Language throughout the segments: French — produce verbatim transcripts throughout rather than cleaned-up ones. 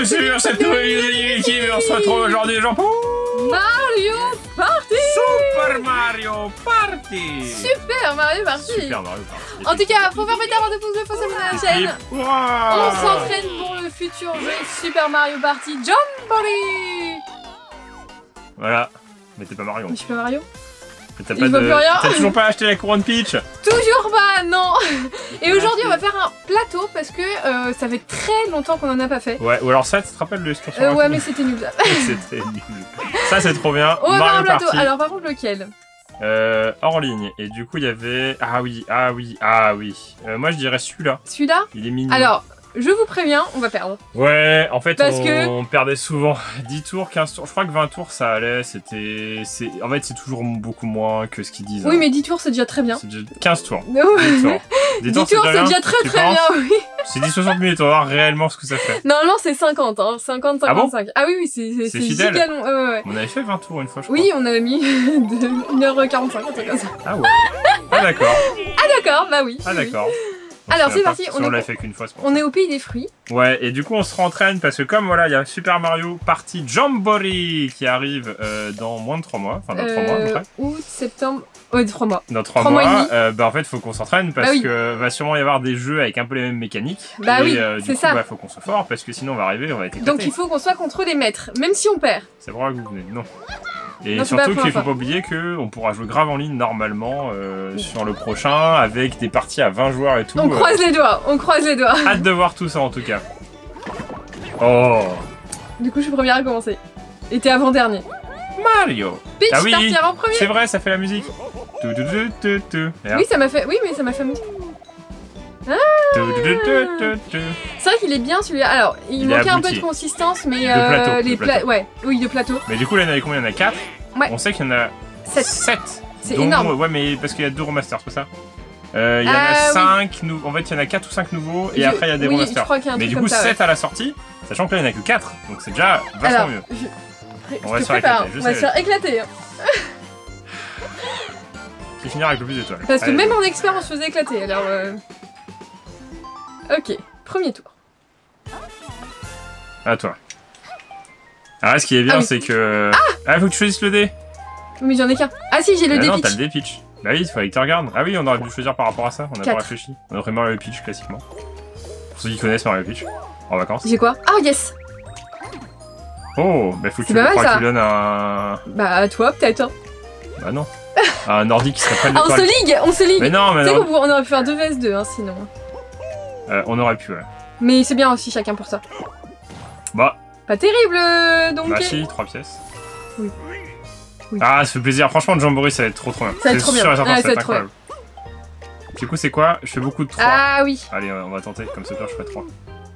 sur cette nouvelle vidéo qui on se retrouve aujourd'hui, genre pour Mario Party. Super Mario Party. Super Mario Party. Super Mario Party. En tout cas, faut faire péter avant de pouces bleus, faut s'abonner à la chaîne. Wow. On s'entraîne pour le futur jeu Super Mario Party Jamboree. Voilà, mais t'es pas Mario. Mais je suis pas Mario. T'as Il voit plus rien. T'as toujours pas acheté la couronne Peach? Toujours pas, non. Et aujourd'hui, on va faire un plateau parce que euh, ça fait très longtemps qu'on en a pas fait. Ouais, ou alors ça, tu te rappelles de l'excursion? Euh, ouais, mais c'était nul. C'était nul. Ça, c'est trop bien. On va faire Mario un plateau. Party. Alors, par contre, lequel? Euh, hors ligne. Et du coup, il y avait... Ah oui, ah oui, ah oui. Euh, moi, je dirais celui-là. Celui-là? Il est mignon. Alors, je vous préviens, on va perdre. Ouais, en fait, Parce on, que... on perdait souvent dix tours, quinze tours. Je crois que vingt tours, ça allait. C'était... En fait, c'est toujours beaucoup moins que ce qu'ils disent. Oui, hein. mais dix tours, c'est déjà très bien. C'est déjà quinze tours. No. dix tours. dix dix tours, c'est déjà très tu très penses bien, oui. C'est dix soixante minutes, on va voir réellement ce que ça fait. Normalement, c'est cinquante, hein. cinquante, cinquante-cinq. Ah, bon ah oui, oui, c'est c'est fidèle. giga long. Ouais, ouais, ouais. On avait fait vingt tours une fois, je crois. Oui, on avait mis de une heure quarante-cinq, un truc comme ça. Ah ouais. Ah d'accord. Ah d'accord, bah oui. Ah d'accord. Alors c'est parti, on, on, l'a est... fait qu'une fois. on est au pays des fruits. Ouais, et du coup on se rentraîne parce que comme voilà, il y a Super Mario Party Jamboree qui arrive euh, dans moins de trois mois, enfin dans trois euh, mois à peu près. Août, septembre, ouais trois mois. Dans trois mois, mois, mois euh, bah en fait faut qu'on s'entraîne parce bah oui. que va sûrement y avoir des jeux avec un peu les mêmes mécaniques. Bah et, oui, euh, c'est coup, ça. Bah faut qu'on soit fort parce que sinon on va arriver, on va être éclaté. Donc il faut qu'on soit contre les maîtres, même si on perd. C'est vrai que vous venez, non. Et non, surtout qu'il faut faut pas oublier qu'on pourra jouer grave en ligne normalement euh, sur le prochain avec des parties à vingt joueurs et tout. On euh... croise les doigts, on croise les doigts. Hâte de voir tout ça en tout cas. Oh. Du coup je suis première à commencer. Et t'es avant-dernier. Mario. Peach ah oui, partira en premier. C'est vrai, ça fait la musique. Tu, tu, tu, tu, tu. Oui ça m'a fait, oui mais ça m'a fait musique. Ah. C'est vrai qu'il est bien celui-là. Alors, il, il manquait un peu de consistance, mais de euh, plateau, les de plateau. Ouais, oui, de plateau. Mais du coup, là, il y en avait combien? Il y en a quatre. Ouais. On sait qu'il y en a sept. C'est énorme. Ouais, mais parce qu'il y a deux remasters, c'est ça? euh, Il y en ah, a cinq. Oui. Nou... En fait, il y en a quatre ou cinq nouveaux, et je... après, il y a des oui, remasters. Y a mais du coup, ça, sept ouais. à la sortie, sachant que là, il n'y en a que quatre. Donc, c'est déjà vachement Alors, mieux. Je... On je va se faire prépare, éclater. on va se faire éclater. Hein. Qui finira avec le plus d'étoiles. Parce que Allez, même go. en expert, on se faisait éclater. Alors, euh... ok, premier tour. À toi. Alors là, ce qui est bien, ah, oui. c'est que... Ah, ah, faut que tu choisisses le dé. Mais j'en ai qu'un. Ah si, j'ai le ah dé non, Peach. t'as le dé Peach. Bah oui, il fallait que tu regardes. Ah oui, on aurait pu choisir par rapport à ça, on n'a pas réfléchi. On aurait Mario Peach, classiquement. Pour ceux qui connaissent Mario Peach, en vacances. J'ai quoi? Ah yes. Oh, bah faut que tu, mal, que ça. tu donnes un... Bah à toi, peut-être. Hein. Bah non. Un ordi qui serait prêt de Ah, on se ligue, on se ligue. Mais non, mais non. non. On, on aurait pu faire deux vs deux, hein, sinon. Euh, on aurait pu, ouais. Mais c'est bien aussi, chacun pour ça. Bah... Pas terrible, donc... Bah si, trois pièces. Oui. Oui. Ah, ça fait plaisir. Franchement, Jamboree, ça va être trop trop bien. Ça va être trop bien. Sûr et certain, Ah, ça ça va va être être trop incroyable. Du coup, c'est quoi? Je fais beaucoup de trois. Ah oui. Allez, on va tenter. Comme ça, je ferai trois.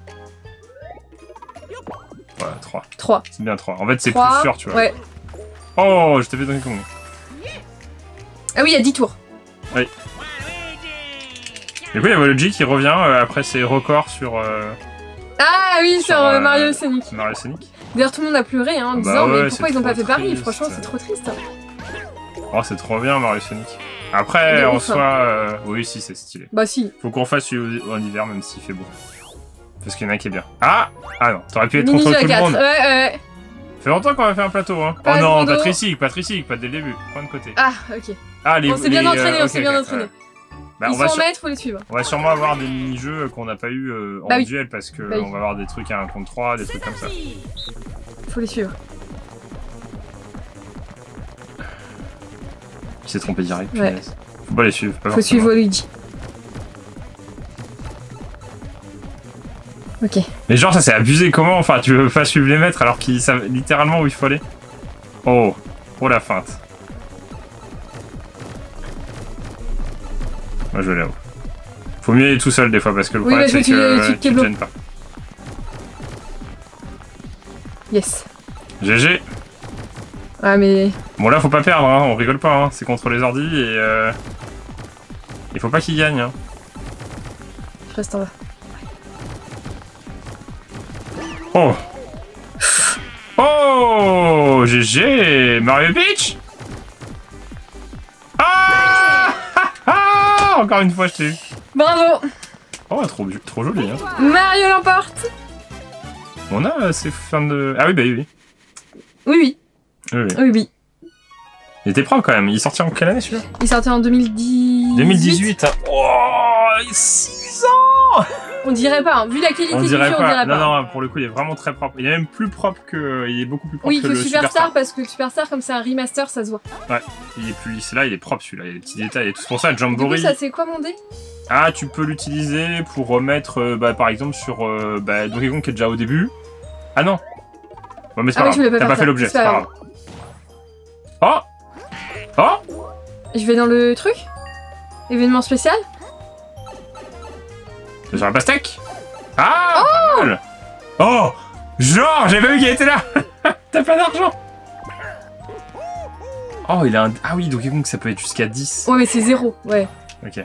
Voilà, trois. trois. C'est bien trois. En fait, c'est plus sûr, tu vois. Ouais. Oh, je t'avais donné combien? Ah oui, il y a dix tours. Oui. Du coup, il y a Waluigi qui revient euh, après ses records sur... Euh, ah oui, sur, sur euh, Mario Sonic. Mario Sonic. D'ailleurs, tout le monde a pleuré hein, en bah disant ouais, mais pourquoi ils ont pas fait triste. Paris? Franchement, c'est trop triste. Oh, c'est trop bien Mario Sonic. Après, en soi... Euh... Oui, si, c'est stylé. Bah si. Faut qu'on fasse celui en hiver, même s'il fait beau. Parce qu'il y en a qui est bien. Ah Ah non, t'aurais pu être Mini contre tout le monde. Ouais, ouais. Fait longtemps qu'on va faire un plateau, hein. Pas oh non, pas Patrick, Patrick, pas dès le début. Point de côté. Ah, ok. Ah, les... On s'est bien les, entraîné, euh, on s'est okay, bien okay, entraîné. ouais. Bah, Ils on va sont sur... en maître, faut les suivre. On va sûrement avoir des mini-jeux qu'on n'a pas eu euh, en bah oui. duel parce que bah oui. on va avoir des trucs à un contre trois, des trucs comme ça. Faut les suivre. Il s'est trompé direct. Ouais. Faut pas les suivre. Pas Faut suivre Luigi. Ok. Mais genre ça c'est abusé, comment? Enfin tu veux pas suivre les maîtres alors qu'ils savent littéralement où il faut aller. Oh, oh la feinte. Moi je vais là-haut. Faut mieux aller tout seul des fois parce que le oui, problème c'est que tu, que tu, tu te te gênes pas. Yes. G G. Ah mais... Bon là faut pas perdre, hein. On rigole pas, hein. C'est contre les ordis et... Euh... Il faut pas qu'ils gagnent. Hein. Je reste en bas. Oh. Oh G G Mario Peach. Ah, ah encore une fois je t'ai eu. Bravo. Oh trop, trop joli hein. Mario l'emporte. On a euh, ces fins de... Ah oui, bah oui, oui. Oui, oui. Oui, oui. Oui, oui. Il était propre quand même. Il est sorti en quelle année celui-là? Il sortait en deux mille dix-huit. deux mille dix-huit. Hein. Oh, six ans. On dirait pas, hein. Vu la qualité On du jeu, dirait on pas. dirait Non, pas. non, pour le coup, il est vraiment très propre. Il est même plus propre que... Il est beaucoup plus propre Oui, que, que le Superstar, Superstar. parce que le Superstar, comme c'est un remaster, ça se voit. Ouais, il est plus lisse. Là, il est propre celui-là. Il y a des petits détails et tout. C'est pour ça, Du coup, Jamboree... ça, c'est quoi mon dé? Ah, tu peux l'utiliser pour remettre, euh, bah, par exemple, sur euh, bah, Donkey Kong qui est déjà au début. Ah non. Ouais, mais c'est Ah pas oui, je voulais grave. pas T'as faire pas ça. fait l'objet, C'est c'est pas pas grave. Oh Oh Je vais dans le truc? Événement spécial? C'est sur la pastèque. Ah, pas mal. Oh, genre, j'avais pas vu qu'il était là. T'as pas d'argent. Oh, il a un... Ah oui, Donkey Kong, ça peut être jusqu'à dix. Ouais, mais c'est zéro, ouais. Ok.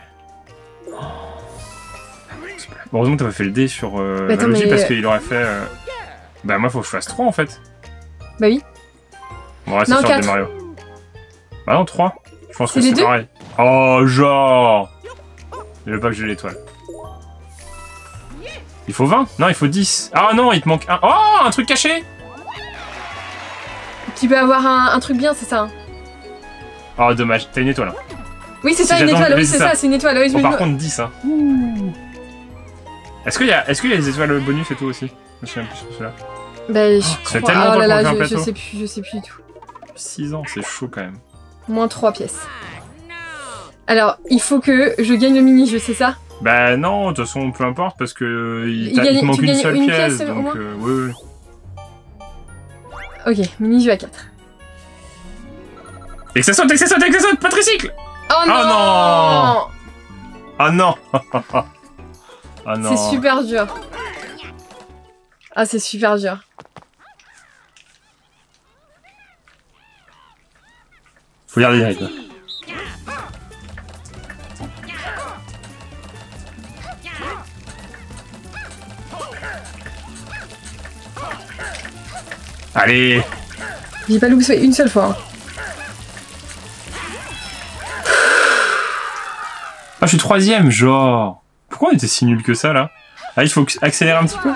Bon, heureusement que t'as pas fait le dé sur euh, Mais attends, Maloji, mais- parce qu'il aurait fait... euh, Bah moi, faut que je fasse trois en fait. Bah oui. On va rester Non, sur le quatre. dé Mario. Bah non, trois. Je pense C'est que les c'est deux pareil. Oh, genre. Je veux pas que j'ai l'étoile. Il faut vingt? Non, il faut dix. Ah non, il te manque un. Oh, un truc caché. Tu peux avoir un, un truc bien, c'est ça. Hein. Oh, dommage. T'as une étoile. Hein. Oui, c'est Si ça, une j'attends- étoile. oui, Oui, c'est c'est ça. ça, c'est une étoile. Oui, je Oh, me par dis- contre, dix. Hein. Est-ce qu'il y, a... Est qu'il y a les étoiles bonus et tout aussi? Je me souviens plus sur celui-là. Bah, je ça fait crois. tellement Oh longtemps là là, qu'on fait un je, je plateau. sais plus, je sais plus du tout. six ans, c'est chaud quand même. Moins trois pièces. Alors, il faut que je gagne le mini-jeu, c'est ça? Bah non, de toute façon, peu importe, parce que il, Il t'a- il gagne- te manque tu une gagnes seule une pièce, pièce, au donc moins euh, oui, oui. Ok, mini-jeu à quatre. Et que ça saute, et que ça saute, et que ça saute, pas tricycle. Oh non, non Ah non. Ah non. C'est super dur. Ah, c'est super dur. Faut garder les rythmes. Allez. J'ai pas loupé une seule fois. Hein. Ah, je suis troisième, genre. Pourquoi on était si nul que ça, là? Ah, il faut accélérer un petit peu.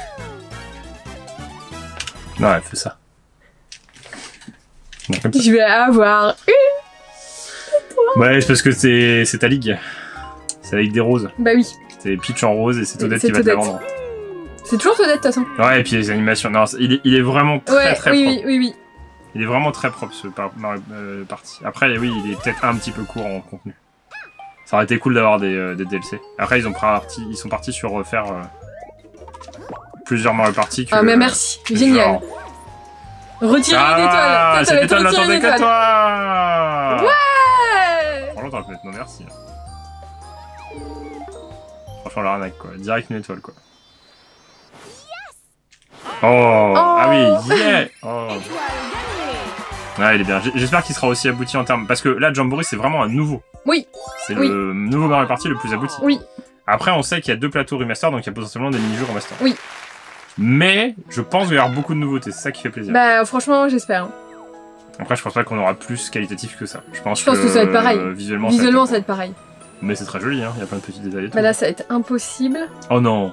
Non, elle fait ça. Non, comme ça. Je vais avoir une. Ouais, c'est parce que c'est c'est ta ligue. C'est la ligue des roses. Bah oui. C'est Peach en rose et c'est Toadette C'est qui va te la Toadette. vendre. C'est toujours Toadette, de toute façon. Ouais, et puis les animations. Non, il est, il est vraiment très Ouais, très oui, propre. oui, oui, oui. Il est vraiment très propre ce par Mario euh, Party. Après, oui, il est peut-être un petit peu court en contenu. Ça aurait été cool d'avoir des, euh, des D L C. Après, ils, ont parti, ils sont partis sur refaire euh, plusieurs Mario Party. Que, Ah, mais euh, merci. que Génial. genre- Retirer une étoile. Ah, Toi, cette t'avais étoile retiré une n'attendait que étoile. toi. Ouais. Franchement, t'aurais pu mettre non merci. Franchement, l'arnaque, quoi. Direct une étoile, quoi. Oh, ah oui, yeah. Oh. Ouais, il est bien. J- J'espère qu'il sera aussi abouti en termes... Parce que là, Jamboree, c'est vraiment un nouveau. Oui. C'est Oui. le nouveau Mario Party le plus abouti. Oui. Après, on sait qu'il y a deux plateaux remaster, donc il y a potentiellement des mini-jeux remaster. Oui. Mais, je pense qu'il va y avoir beaucoup de nouveautés. C'est ça qui fait plaisir. Bah, franchement, j'espère. hein. Après, je pense pas qu'on aura plus qualitatif que ça. Je pense, Je pense que ça va être pareil. euh, visuellement, Visuellement, ça ça va être pareil. Mais c'est très joli, hein. Il y a plein de petits détails et tout. Bah là, ça va être impossible. Oh non.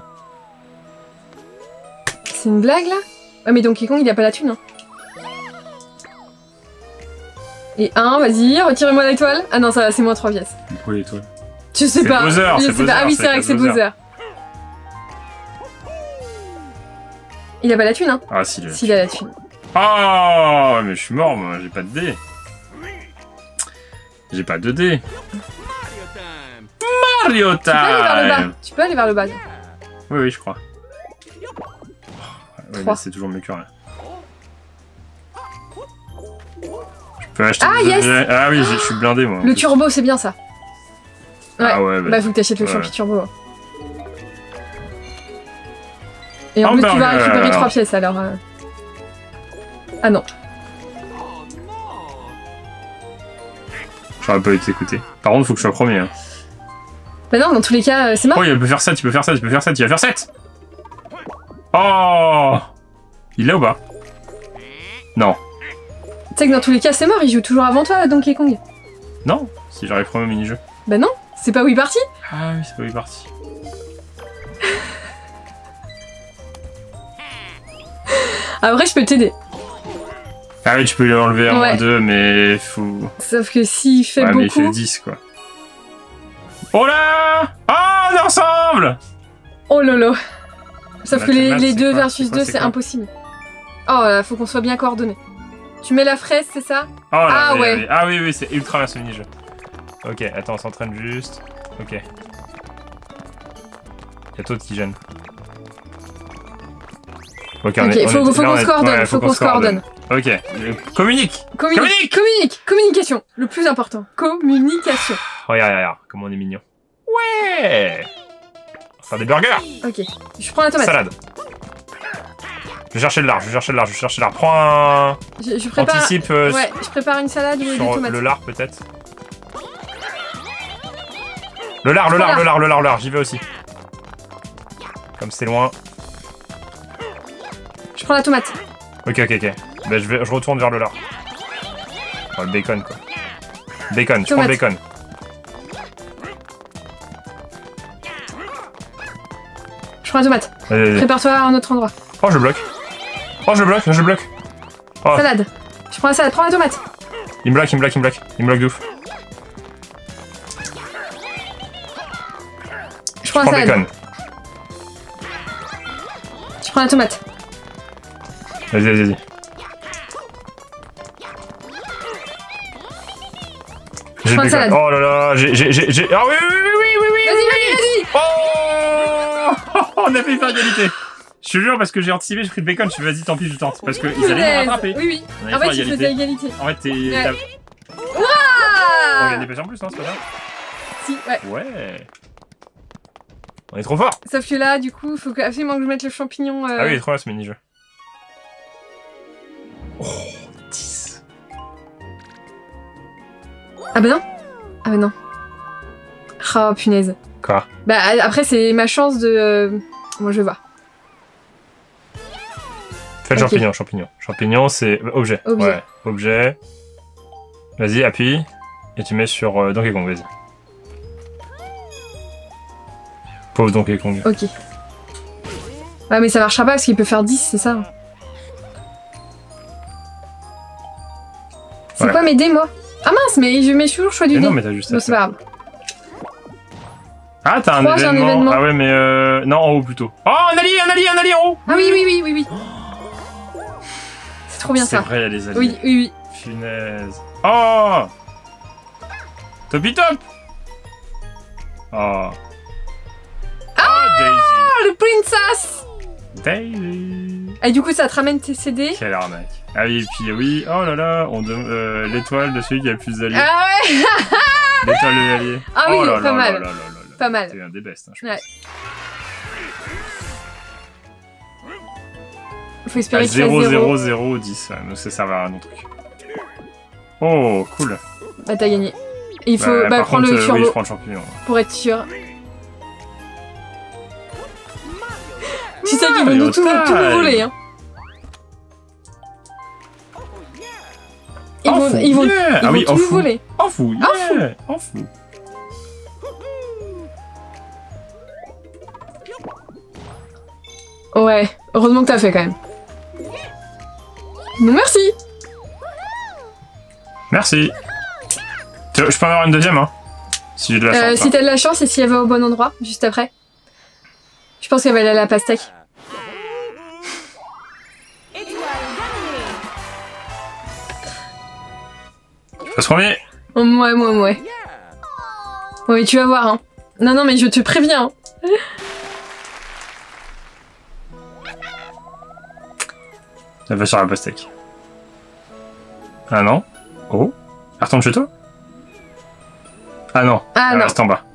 C'est une blague, là? Ouais, mais Donkey Kong, il a pas la thune, hein. Et un, vas-y, retirez-moi l'étoile. Ah non, ça va, c'est moins trois pièces. Pourquoi l'étoile? Je sais C'est pas. Bowser, Je c'est sais Bowser, pas. Ah oui, c'est c'est vrai que c'est Bowser. Bowser. Il a pas la thune, hein. Ah, si, le... S'il a la thune. Oh, mais je suis mort, moi. J'ai pas de dés. J'ai pas de dés. Mario Tu peux aller vers le bas. Time. Tu peux aller vers le bas. Oui, oui, je crois. Ouais, Trois. mais c'est toujours mieux que rien. Je peux acheter Ah, des yes. objets. Ah oui, j'ai- je suis blindé, moi. en Le plus. turbo, c'est bien ça. Ouais. Ah ouais, bah. Bah, faut que t'achètes le Ouais. champi turbo. Et en plus, tu vas Hamburger. récupérer trois pièces alors. euh. Ah non. J'aurais pas été écouté. Par contre, faut que je sois premier. Hein. Bah non, dans tous les cas, euh, c'est mort. Oh, il peut faire sept, il peut faire sept, il peut faire sept, il va faire sept. Oh. Il l'a ou pas? Non. Tu sais que dans tous les cas, c'est mort. Il joue toujours avant toi, Donkey Kong. Non. Si j'arrive premier au mini-jeu. Bah non, c'est pas où il est parti. Ah oui, c'est pas où il est parti. Après, je peux t'aider. Ah oui, tu peux lui enlever un Ouais. deux, mais faut... Sauf que s'il fait ouais, beaucoup... mais il fait dix, quoi. Oh là! Ah, on est ensemble! Oh lolo. Sauf La que les, tomate, les c'est deux quoi versus C'est quoi, deux, c'est c'est quoi impossible. Oh là, faut qu'on soit bien coordonnés. Tu mets la fraise, c'est ça? Oh là, Ah oui, ouais. oui. Ah oui, oui, c'est ultra bien ce mini-jeu. Ok, attends, on s'entraîne juste. Ok. Y'a toi qui gêne. Ok, on Ok, est, on faut, est- faut là, qu'on on se est- coordonne, ouais, faut qu'on se coordonne. Ok, euh, communique! Communique, Communique communique, communication, le plus important. Communication. Regarde, regarde, comment on est mignon. Ouais! On va faire des burgers! Ok, je prends la tomate. Salade. Je vais chercher le lard, je vais chercher le lard, je vais chercher le lard. Prends un... Je, je prépare. Anticipe euh, Ouais, je prépare une salade ou des sur tomates. le lard peut-être. Le lard, le Prends lard, lard. le lard, le lard, le lard, j'y vais aussi. Comme c'est loin. Je prends la tomate. Ok, ok, ok. Ben, je, vais, je retourne vers le lard. Oh, le bacon, quoi. Bacon, tu prends le Tomate. bacon. Je prends la tomate. Vas-y, vas-y. Prépare-toi à un autre endroit. Oh, je bloque. Oh, je bloque, je bloque. Oh, Salade. Je prends la salade, prends la tomate. il me bloque, il me bloque, il me bloque. Il me bloque de ouf. Je prends Je la prends le salade. bacon. Je prends la tomate. Vas-y, vas-y, vas-y. J'ai prends le la bacon. salade. Oh là là, j'ai... j'ai, j'ai, j'ai- Ah oui, oui, oui, oui, oui, oui, Vas-y, oui, vas-y, vas-y. Oh on a fait une égalité. Je te jure, parce que j'ai anticipé, j'ai pris le bacon, je suis vas-y, tant pis, je tente. Parce qu'ils allaient me Punaise. rattraper. Oui, oui. On allait En faire fait, il égalité. faisait égalité. En fait, t'es... Ouais. t'as- On Ah gagne des pêches en plus, non, c'est pas ça? Si, ouais. Ouais. On est trop fort. Sauf que là, du coup, faut que, absolument que je mette le champignon. euh, Ah oui, il est trop bien ce mini-jeu. Oh, dix. Ah bah non. Ah bah non. Oh punaise. Quoi? Bah après, c'est ma chance de. euh, Moi, je vais voir. Fais le Ok. champignon, champignon. Champignon, c'est objet. Objet. Ouais, objet. Vas-y, appuie. Et tu mets sur euh, Donkey Kong, vas-y. Pauvre Donkey Kong. Ok. Ouais, mais ça marchera pas parce qu'il peut faire dix, c'est ça. C'est Ouais. quoi mes dés, moi? Ah mince, mais je mets toujours le choix du Mais dé. non, mais t'as juste Non, à c'est pas faire. grave. Ah, t'as un, Trois, j'ai un événement. événement. Ah ouais, mais euh... non, en haut plutôt. Oh, un allié, un allié, un allié en haut. Ah oui, oui, oui, oui, oui. C'est trop bien C'est ça. vrai, il y a des alliés. Oui, oui, oui. Funaise. Oh, Topi top. Oh. Ah, Daisy. Ah, le princess. Daisy. Et du coup, ça te ramène tes C D. Quelle arnaque. Ah oui, et puis oui, oh là là, on dem- euh, l'étoile de celui qui a le plus d'alliés. Ah ouais. L'étoile de l'allié. Ah oui, oh là pas là mal. là là là là. Pas mal. C'est un des bestes, hein, je Ouais. pense. Faut espérer Ah, qu'il fasse zéro, zéro. zéro, zéro, dix, ouais, donc ça servait à un autre truc. Oh, cool. Bah t'as gagné. Et il faut Bah, bah, par prendre contre, le euh, turbo oui, je prends le champignon. pour être sûr. Tu sais qu'ils Ah, vont il nous est tout, au tout nous taille. voler. Hein. Ils Oh, vont, fou, ils vont, yeah. ils Ah vont oui, tout oh, nous fou. voler. En fou, En fou. yeah. En fou. Ouais, heureusement que t'as fait quand même. Non merci. Merci. Tu- Je peux en avoir une deuxième, hein. Si j'ai de la Euh, chance. si hein. t'as de la chance et si elle va au bon endroit, juste après. Je pense qu'elle va aller à la pastèque. Je passe premier. Oh, ouais, ouais, ouais. Oui, tu vas voir, hein. Non, non, mais je te préviens. Hein. Elle va sur la pastèque. Ah non. Oh. Elle retourne chez toi. Ah non. Ah Elle non. reste en bas.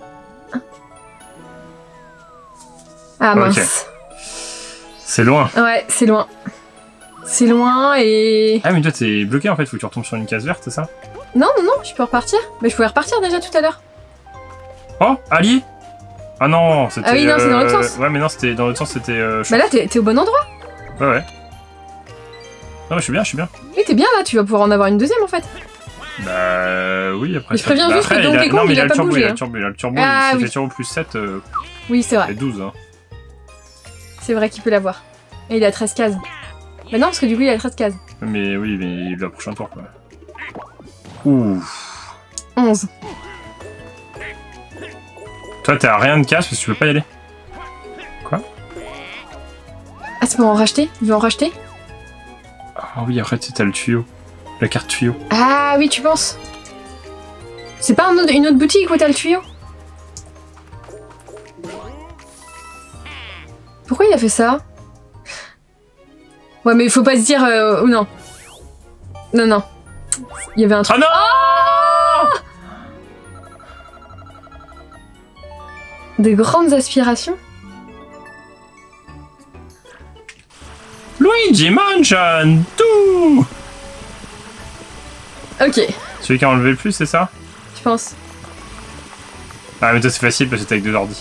Ah Ok. mince. C'est loin. Ouais, c'est loin. C'est loin et... Ah mais toi t'es bloqué en fait, faut que tu retombes sur une case verte, c'est ça? Non, non, non, je peux repartir. Mais je pouvais repartir déjà tout à l'heure. Oh, Ali. Ah non, c'était... Ah oui, non, c'est dans l'autre euh, sens. Ouais mais non, c'était dans l'autre sens, c'était... Euh, Bah là, t'es t'es au bon endroit. Ouais ouais. Non mais je suis bien, je suis bien. Oui, t'es bien là, tu vas pouvoir en avoir une deuxième en fait. Bah oui, après... Mais je ça- préviens bah, juste que après, Donkey il a... Kong, Non mais il il a a le pas turbo, bougé, il a hein. le turbo, il a le turbo, Ah, il oui. fait turbo plus sept, euh, Oui, c'est vrai. et douze, hein. C'est vrai qu'il peut l'avoir. Et il a treize cases. Bah non, parce que du coup, il y a treize cases. Mais oui, mais le prochain tour, quoi. Ouh. onze. Toi, t'as rien de casse parce que tu peux pas y aller. Quoi? Ah, c'est pour en racheter? Il veut en racheter? Ah oui, après, t'as le tuyau. La carte tuyau. Ah oui, tu penses? C'est pas un autre, une autre boutique où t'as le tuyau? Pourquoi il a fait ça? Ouais, mais il faut pas se dire... Euh, ou non. Non, non. Il y avait un truc... Oh non! Oh, de grandes aspirations. Luigi Mansion tout. Ok, Celui qui a enlevé le plus, c'est ça? je pense. Ah, mais toi, c'est facile parce que t'es avec deux ordi.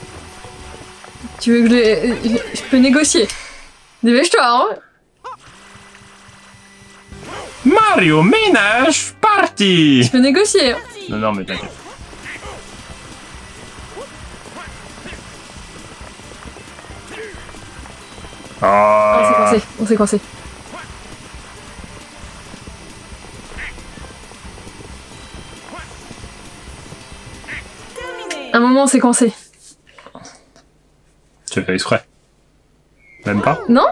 Tu veux que je... le- Je peux négocier. Dépêche-toi, hein. Mario Ménage Party! Je peux négocier. Hein. Non, non, mais t'inquiète. Oh, on s'est Oh. coincé, on s'est coincé. Un moment, on s'est coincé. Tu as fait exprès. Même pas? Non?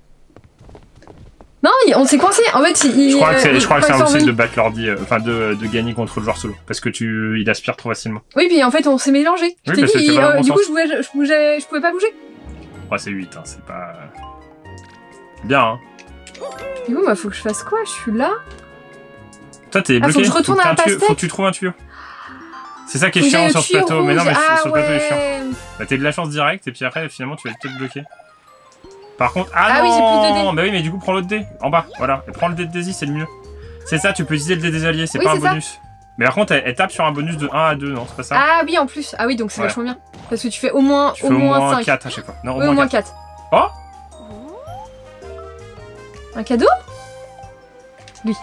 Non, il- on s'est coincé. En fait, il... Je crois que c'est, euh, je crois que quand c'est ils sont impossible de revenus- battre l'ordi, euh, enfin de, de gagner contre le joueur solo. Parce que tu, il aspire trop facilement. Oui, puis en fait, on s'est mélangé. Je Oui, t'ai parce que dit, tu vas dans le euh, bon du coup, sens. je, bougeais, je, bougeais, je pouvais pas bouger. Ouais, c'est huit, hein, c'est pas... Bien, hein. Du coup, bah, faut que je fasse quoi? Je suis là. Toi, t'es Ah, faut bloqué. que je retourne Faut que à la t'aies un tuyau- pastèque. Faut que tu trouves un tuyau. C'est ça qui est Faut que chiant j'aille sur au ce tuyau plateau. Mais non, mais rouge. Ah, sur le plateau, il est chiant. ouais. Bah, t'as de la chance directe, et puis après, finalement, tu vas peut-être bloquer. Par contre... Ah, Ah non oui, j'ai plus de dés. Bah oui, mais du coup, prends l'autre dé. En bas, voilà. Et prends le dé de Daisy, c'est le mieux. C'est ça, tu peux utiliser le dé des alliés, c'est Oui, pas un c'est ça. bonus. Mais par contre, elle, elle tape sur un bonus de un à deux, non? C'est pas ça? Ah oui, en plus. Ah oui, donc c'est Ouais. vachement bien. Parce que tu fais au moins, Tu au fais au moins moins cinq. quatre à chaque fois. Non, au Oui, au moins moins quatre. quatre. Oh! Un cadeau? Lui.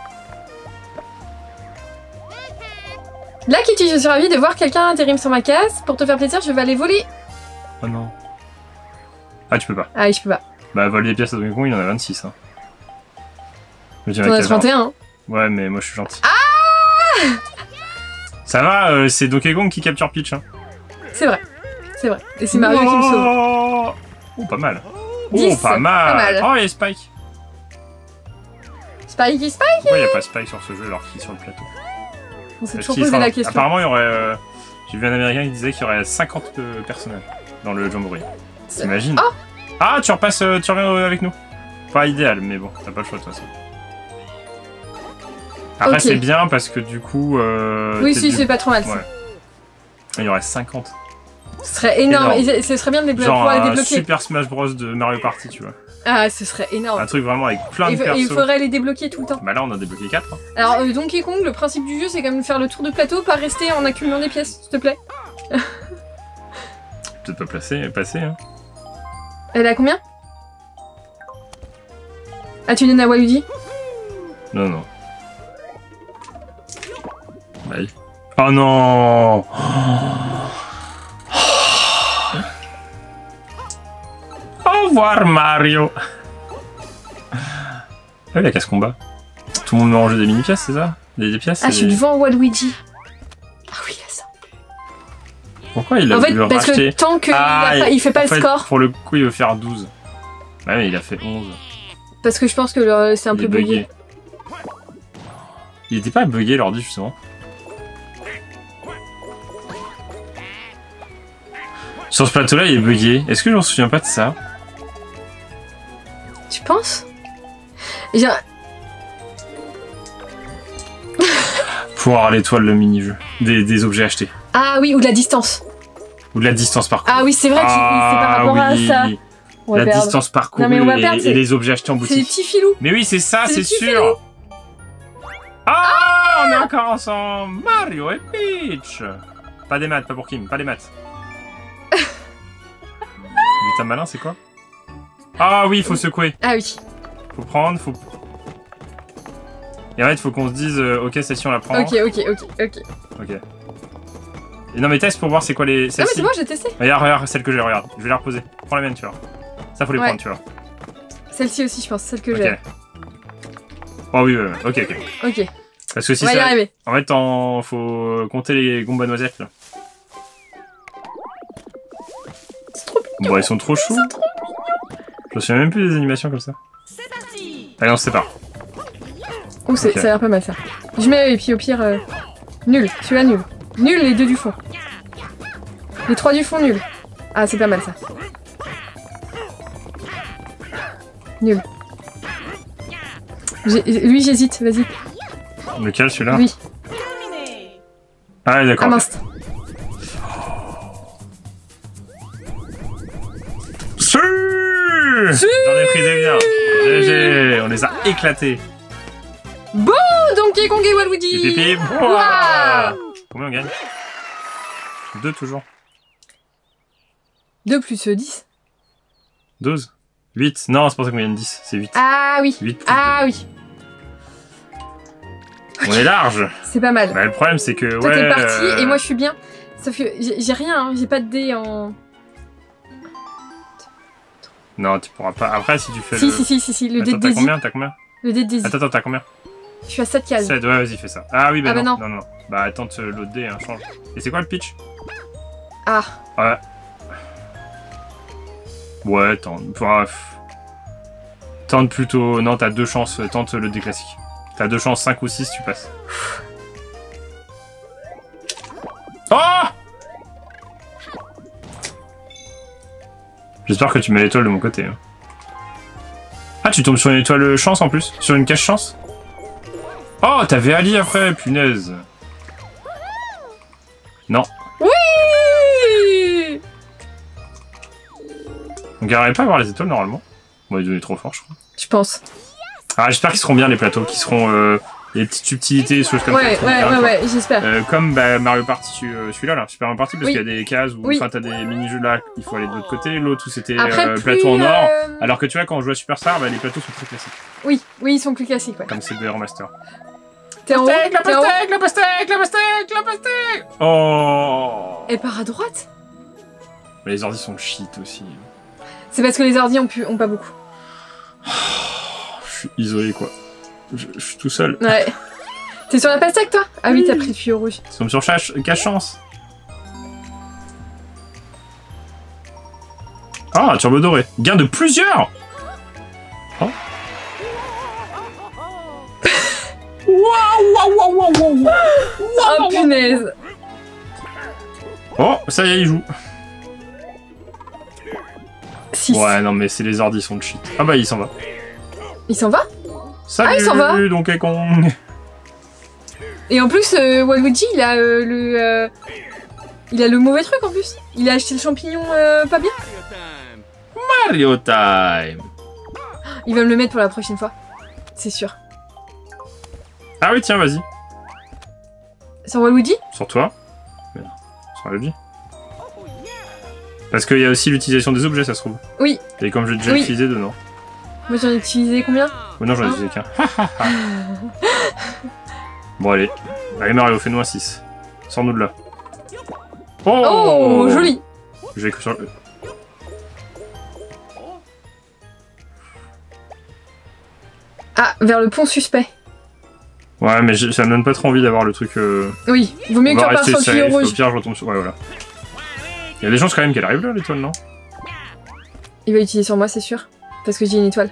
Là, Kitty, je suis ravie de voir quelqu'un intérim sur ma case. Pour te faire plaisir, je vais aller voler. Oh non. Ah, tu peux pas. Ah oui, je peux pas. Bah, voler des pièces à Donkey Kong, il y en a vingt-six. Hein. Mais tu T'en as trente et un. Hein. Ouais, mais moi je suis gentil. Ah! Ça va, euh, c'est Donkey Kong qui capture Peach. Hein. C'est vrai. C'est vrai. Et c'est Mario qui me sauve. Oh, oh, pas mal. Oh, dix, pas mal. pas mal. Oh, il y a Spike. Spikey, Spike. Pourquoi il n'y a pas Spike sur ce jeu alors qu'il est sur le plateau? On s'est Est-ce toujours qu'il posé sera- la question. Apparemment, il y aurait. euh, J'ai vu un américain qui disait qu'il y aurait cinquante euh, personnages dans le Jamboree. T'imagines? Oh. Ah, tu repasses, euh, tu reviens euh, avec nous. Pas idéal, mais bon, t'as pas le choix de toute façon. Après, Ok. c'est bien parce que du coup. Euh, Oui, t'es si, du- c'est pas trop mal. ça. Ouais. Il y aurait cinquante. Ce serait énorme. Énorme. Et ce serait bien de les Genre pouvoir les un débloquer. Super Smash Bros de Mario Party, tu vois. Ah, ce serait énorme. Un truc vraiment avec plein Et de il faut- et il persos. faudrait les débloquer tout le temps. Bah là, on a débloqué quatre. Hein. Alors, euh, Donkey Kong, le principe du jeu, c'est quand même de faire le tour de plateau, pas rester en accumulant des pièces, s'il te plaît. Peut-être pas placer, passer. Hein. Elle a combien? Ah, tu donnes à Waluigi? Non, non. Bye. Oh non. Au revoir Mario. Ah, la casse combat. Tout le monde me range des mini pièces, c'est ça? Des, des pièces? Ah, c'est je suis des- devant Waluigi. Ah oui, il y a ça. Pourquoi il a En fait, voulu parce racheter? que tant qu'il Ah, a pas- il fait pas en le fait, score. Pour le coup, il veut faire douze. Bah mais il a fait onze. Parce que je pense que le- c'est un Il peu est bugué. bugué. Il était pas bugué l'ordi justement. Sur ce plateau là il est bugué. Est-ce que je m'en souviens pas de ça? Tu penses? J'ai un- Pour avoir l'étoile le mini-jeu. Des, des objets achetés. Ah oui, ou de la distance. Ou de la distance parcourue. Ah oui, c'est vrai que c'est par rapport oui. à ça. On va La perdre. distance parcourue Non, mais on va et, perdre, et c'est- les objets achetés en C'est des boutique. petits filous. Mais oui c'est ça, C'est c'est des petits sûr. Ah, on est encore ensemble. Mario et Peach. Pas des maths, pas pour Kim, pas des maths. Putain malin, c'est quoi? Ah oui, il faut secouer. Ah oui. Faut prendre, faut... Et en fait, faut qu'on se dise, euh, ok, celle-ci on la prend. Ok, ok, ok, ok. Ok. Et non mais teste pour voir c'est quoi les... Non mais celles-ci. c'est bon, j'ai testé. Regarde, regarde, celle que j'ai, regarde. Je vais la reposer. Prends la mienne, tu vois. Ça faut les Ouais. prendre, tu vois. Celle-ci aussi, je pense, celle que Ok. j'ai. Oh oui, ouais, ouais. Ok, ok. Ok, Parce que si on va y ça... arriver. En fait, en... faut compter les gombas noisettes, là. C'est trop Bon, ils sont trop choux. Je me souviens même plus des animations comme ça. Allez, on se sépare. Oh, c'est- Ok. ça a l'air pas mal ça. Je mets, et puis au pire, euh, nul, celui-là nul. Nul, les deux du fond. Les trois du fond, nul. Ah, c'est pas mal ça. Nul. J'ai- Lui, j'hésite, vas-y. Lequel, celui-là? Oui. Ah, d'accord. Ah mince. Si J'en ai pris des biens. G G, on les a éclatés. Bon, Donkey Kong et Waluigi. Pip, pip, pip. Ouah. Ouah. Combien on gagne? Deux toujours. deux plus dix. douze. huit. Non, c'est pour ça qu'on gagne dix. C'est huit. Ah oui. huit plus Ah deux. oui. On est large. C'est pas mal. Bah, le problème, c'est que. Toi ouais, t'es parti euh, et moi je suis bien. Sauf que j'ai j'ai rien, hein, j'ai pas de dés en. Non, tu pourras pas. Après, si tu fais Si, le. si, si, si, si, le dé Attends, de t'as Daisy. combien? T'as combien? Le dé de Daisy. Attends, attends, t'as combien? Je suis à sept cases. sept, ouais, vas-y, fais ça. Ah oui, bah, Ah bah non. non. non. Non, Bah, attends, l'autre dé, hein, change. Et c'est quoi le pitch? Ah. Ouais. Ouais, tente. Bref. Tente plutôt. Non, t'as deux chances. Tente le dé classique. T'as deux chances, cinq ou six, tu passes. Oh! J'espère que tu mets l'étoile de mon côté. Hein. Ah, tu tombes sur une étoile chance en plus? Sur une cache chance? Oh, t'avais Ali après, punaise. Non. Oui. On gagnerait pas à avoir les étoiles normalement. Bon, ils est trop fort, je crois. Je pense. Ah, j'espère qu'ils seront bien les plateaux, qu'ils seront euh, les petites subtilités, choses comme Ouais, ça. ouais, Bien, ouais, quoi. ouais, j'espère. Euh, comme bah, Mario Party, euh, celui-là, là, Super Mario Party, parce Oui. qu'il y a des cases où, Oui. enfin, t'as des mini-jeux là, il faut aller de l'autre côté, l'autre où c'était Après, euh, plus, plateau en or. euh, Alors que tu vois, quand on joue à Superstar, bah, les plateaux sont très classiques, Oui, oui, ils sont plus classiques, ouais. comme c'est des remasters. T'es en haut, la t'es en haut. pastèque, la pastèque, la pastèque, la pastèque. Oh. Elle part à droite. Mais les ordi sont shit aussi. C'est parce que les ordi ont, pu, ont pas beaucoup. Je suis isolé, quoi. Je, je suis tout seul. Ouais. T'es sur la pastèque, toi? Ah oui, t'as pris le tuyau rouge. Ils sont sur cache, cache chance. Ah, turbo doré. Gain de plusieurs. Oh. Waouh, waouh, waouh, waouh, waouh. Oh punaise. Oh, ça y est, il joue. six. Ouais, non, mais c'est les ordis, ils sont de shit. Ah bah, il s'en va. Il s'en va? Salut, Ah, il s'en va. Donkey Kong. Et en plus, euh, Waluigi, il a euh, le... euh, il a le mauvais truc, en plus. Il a acheté le champignon euh, pas bien. Mario Time. Il va me le mettre pour la prochaine fois. C'est sûr. Ah oui, tiens, vas-y. Sur Waluigi? Sur toi. Merde. Sur Luigi. Parce qu'il y a aussi l'utilisation des objets, ça se trouve. Oui. Et comme j'ai déjà Oui. utilisé deux, non. Moi, j'en ai utilisé combien? Oh non, j'en ai Hein utilisé qu'un. Bon, allez. Allez, Mario, fais-nous un six. Sors-nous de là. Oh, Oh, joli. Je vais sur le... Ah, vers le pont suspect. Ouais, mais je- ça me donne pas trop envie d'avoir le truc... Euh... Oui, vaut mieux On que tu va repars rester sur le tuyau safe. Au rouge. pire, je retombe sur... Ouais, voilà. Il y a des chances quand même qu'elle arrive là, l'étoile, non? Il va utiliser sur moi, c'est sûr. Parce que j'ai une étoile.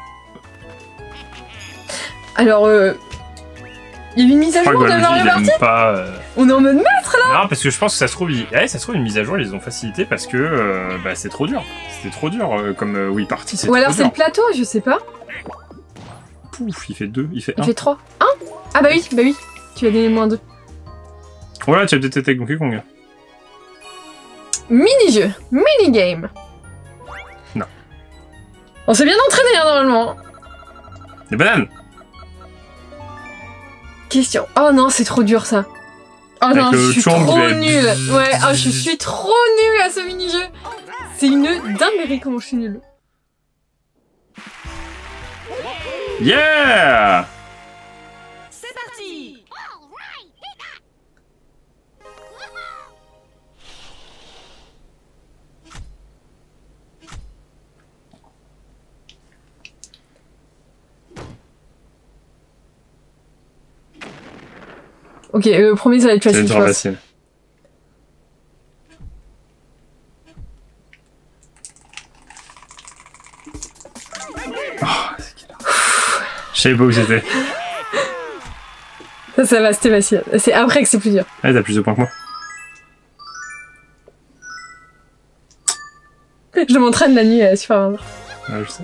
Alors, euh... il y a eu une mise à Je crois jour que de Waluigi, Mario il Party. aime pas... euh, On est en mode maître là. Non, parce que je pense que ça se trouve... Il... Ouais, ça se trouve, une mise à jour, ils les ont facilité parce que... euh, bah, c'est trop dur. C'était trop dur, euh, comme euh, Wii Party, c'est Ou alors trop c'est le dur. plateau, je sais pas. Pouf, il fait deux, il fait Il un. fait trois. un. Ah bah oui, bah oui. Tu as donné moins deux. Voilà, tu as peut-être été avec Donkey Kong. Mini-jeu. Mini-game. Non. On s'est bien entraîné hein, normalement. Des bananes. Question. Oh non, c'est trop dur ça. Oh Avec non, le je suis chong, trop mais- nulle. Ouais, oh, je suis trop nulle à ce mini-jeu. C'est une dinguerie comment je suis nulle. Yeah. C'est parti. Ok, le premier ça va être C'est facile, une je trop pense. facile. Oh, c'est qu'il a- Je savais pas où c'était. Ça, ça va, c'était facile. C'est après que c'est plus dur. Ah, t'as plus de points que moi. Je m'entraîne la nuit à Super Mario. Ouais, je sais.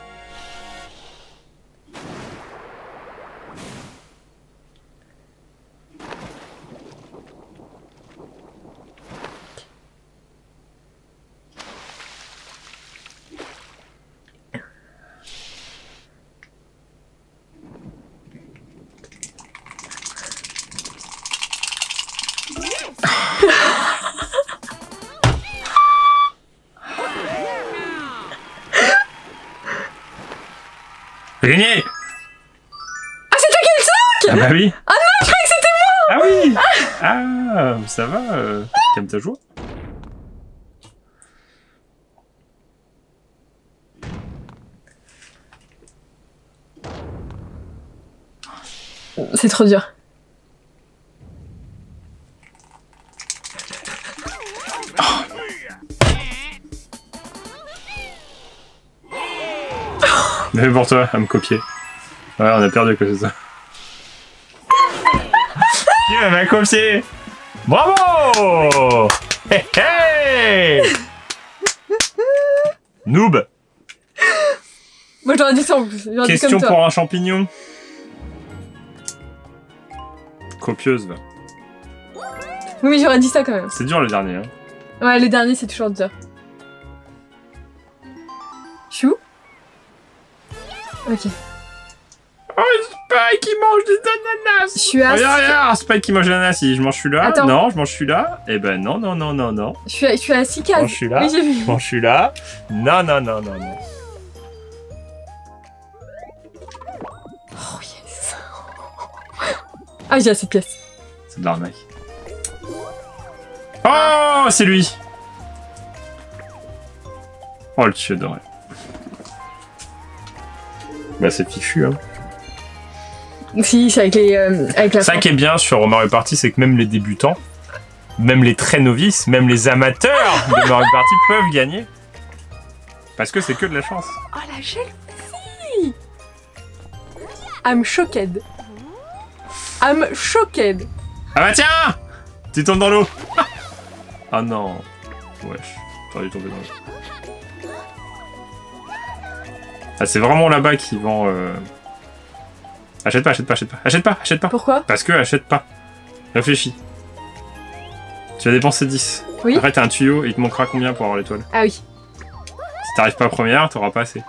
J'ai gagné! Ah, c'est toi qui as le cinq! Ah bah oui! Ah non, je croyais que c'était moi! Ah oui! Ah, ça va, euh, calme ta joie. C'est trop dur. Mais pour toi, à me copier. Ouais, on a perdu à cause de ça. Qui m'a copié? Bravo! Hey, hey! Noob! Moi j'aurais dit ça en plus. J'aurais dit Question comme toi. pour un champignon. Copieuse, va. Oui, mais j'aurais dit ça quand même. C'est dur le dernier, hein. Ouais, le dernier c'est toujours dur. Je suis où? Ok. Oh, Spike, il mange des ananas! Je suis à... Regarde, regarde, Spike qui mange l'ananas, si je mange celui-là. Attends. Non, je mange celui-là. Eh ben non, non, non, non, non. Je suis à, je suis à six Je cases. mange celui-là. Oui, j'ai vu. Je mange celui-là. Non, non, non, non, non. Oh yes. Ah, j'ai assez de pièces. C'est de l'arnaque. Oh, c'est lui! Oh, le tuyau doré. Bah, c'est fichu, hein. Si, c'est avec les... Euh, avec la Ça fin. qui est bien sur Mario Party, c'est que même les débutants, même les très novices, même les amateurs de Mario Party peuvent gagner. Parce que c'est que de la chance. Oh, la jalousie! I'm shocked. I'm shocked. Ah bah tiens! Tu tombes dans l'eau! Ah non. Wesh, j'aurais dû tomber dans l'eau. Ah, c'est vraiment là-bas qu'ils vend... Euh... Achète pas, achète pas, achète pas, achète pas, achète pas. Pourquoi? Parce que achète pas. Réfléchis. Tu vas dépenser dix. Oui. Après, t'as un tuyau et il te montrera combien pour avoir l'étoile. Ah oui. Si t'arrives pas première, t'auras pas assez.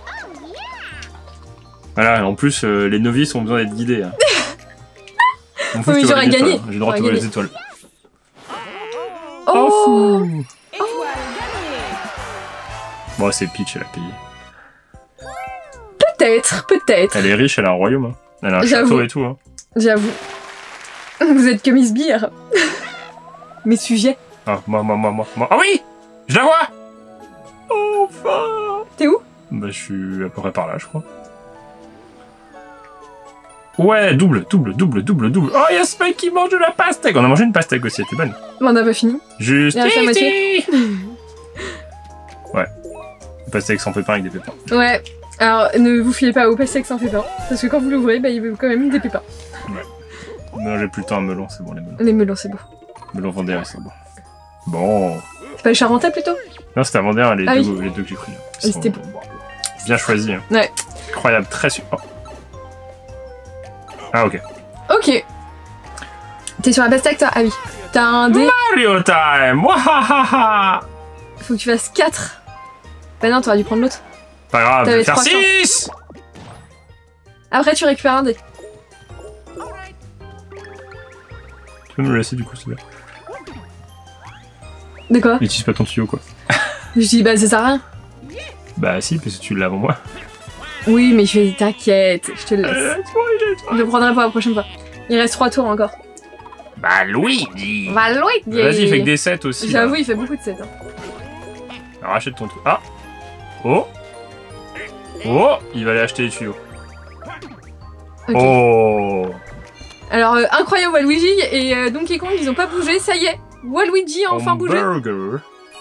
Voilà, en plus, euh, les novices ont besoin d'être guidés. Hein. On fout Oui, que tu j'aurais vois les gagné. étoiles. J'ai le droit de J'aurais trouver les étoiles. Oh, fou. Étoile gagnée. Bon, c'est Peach, elle a payé. Peut-être, peut-être. Elle est riche, elle a un royaume. Hein. Elle a un J'avoue. château et tout. Hein. J'avoue. Vous êtes que Miss Beer. Mes sujets. Ah, moi, moi, moi, moi, moi. Ah oui! Je la vois! Enfin! T'es où? Bah, je suis à peu près par là, je crois. Ouais, double, double, double, double, double. Oh, il y a Spike qui mange de la pastèque. On a mangé une pastèque aussi, elle était bonne. Bon, on n'a pas fini. Juste. Il y a la moitié. Ouais. Une pastèque sans pépins avec des pépins. Ouais. Alors, ne vous fiez pas au pastèque sans pépins. Parce que quand vous l'ouvrez, bah, il y a quand même des pépins. Non, j'ai plus le temps à melon, c'est bon, les melons. Les melons, c'est beau. Melon Vendéen, c'est bon. Bon. C'est pas le Charentais plutôt? Non, c'était à Vendéen, les, Ah deux, oui. les deux que j'ai pris. Et c'était bon. Bien choisi. Hein. Ouais. Incroyable, très super. Ah, ok. Ok. T'es sur la pastèque, toi? Ah oui. T'as un dé. Mario time! Wahahaha! Faut que tu fasses quatre. Bah non, t'aurais dû prendre l'autre. Pas grave, je vais T'avais faire trois six! Après, tu récupères un dé. Tu peux me le laisser du coup, s'il te plaît? De quoi? N'utilise pas ton tuyau, quoi. Je dis, bah ça sert à rien. Bah si, parce que tu l'as avant moi. Oui, mais je vais, t'inquiète, je te le laisse. Euh, tu vois, il est- Je le prendrai pour la prochaine fois. Il reste trois tours encore. Bah Luigi! Va loin. Vas-y, fais que des sets aussi. là. J'avoue, il fait beaucoup de sept. Hein. Alors achète ton truc. Ah! Oh! Oh! Il va aller acheter les tuyaux. Ok. Oh! Alors, euh, incroyable Waluigi et euh, Donkey Kong, ils ont pas bougé, ça y est. Waluigi a enfin bougé. Hamburger.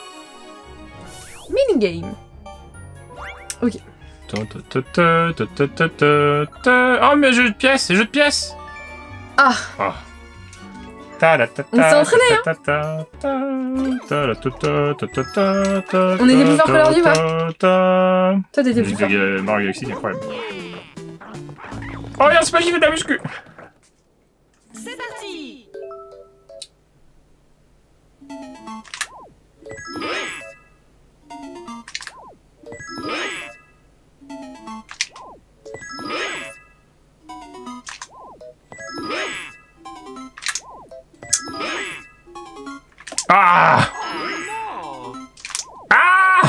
Minigame. Ok. Ta, ta, ta, ta, ta, ta, ta, ta. Oh, mais jeu de pièces, c'est jeu de pièces. Ah. Ah. Ta, la, ta, ta, On s'est entraîné, hein. ta, ta, ta, ta, la, ta, ta, ta, ta, ta, ta, On était plus fort que l'ordi, ta, va. ta, ta. Toi, t'étais plus fort. Euh, Mario Galaxy, c'est incroyable. Oh, regarde, c'est pas qui fait de la muscu. C'est parti. Ah. Ah.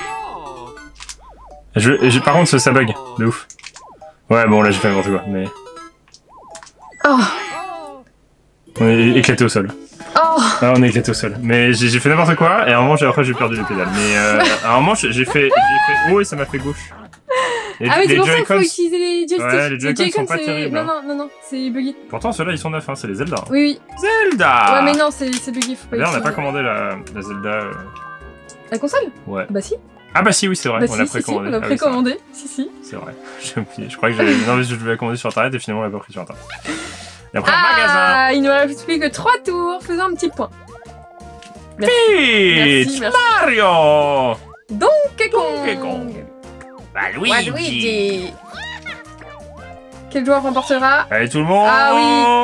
Je, je, par contre, ça, ça bug, de ouf. Ouais, bon, là, j'ai fait n'importe quoi, mais... Oh. On est éclaté au sol. Oh. Ah, on est éclaté au sol. Mais j'ai fait n'importe quoi, et à un moment, j'ai- après, j'ai perdu les pédales. Mais euh, à un moment, j'ai j'ai fait, j'ai fait... Oh, et ça m'a fait gauche. Les, Ah oui, c'est les pour ça qu'il faut Joy-Cons- utiliser les joysticks. Ouais, les Joy-Cons sont pas c'est- terribles, Non, hein. non, non, non, c'est buggy. Pourtant, ceux-là, ils sont neufs, hein, c'est les Zelda. hein. Oui, oui. Zelda. Ouais, mais non, c'est c'est buggy, faut pas D'ailleurs, on n'a utiliser. pas commandé la, la Zelda... euh, La console? Ouais. Bah si. Ah bah si, oui, c'est vrai, Bah on si, l'a si, si, précommandé. on l'a Ah oui, c'est vrai. précommandé. Si, si. C'est vrai, j'ai oublié. Je crois que j'avais... Non, mais je devais la commander sur internet et finalement on l'a pas pris sur internet. Et après, magasin. Ah, il nous reste plus que trois tours. Faisons un petit point. Merci. Peach, Merci, merci. Mario. Donkey Kong. Donkey Kong. Waluigi. Waluigi. Quel joueur remportera? Allez tout le monde. Ah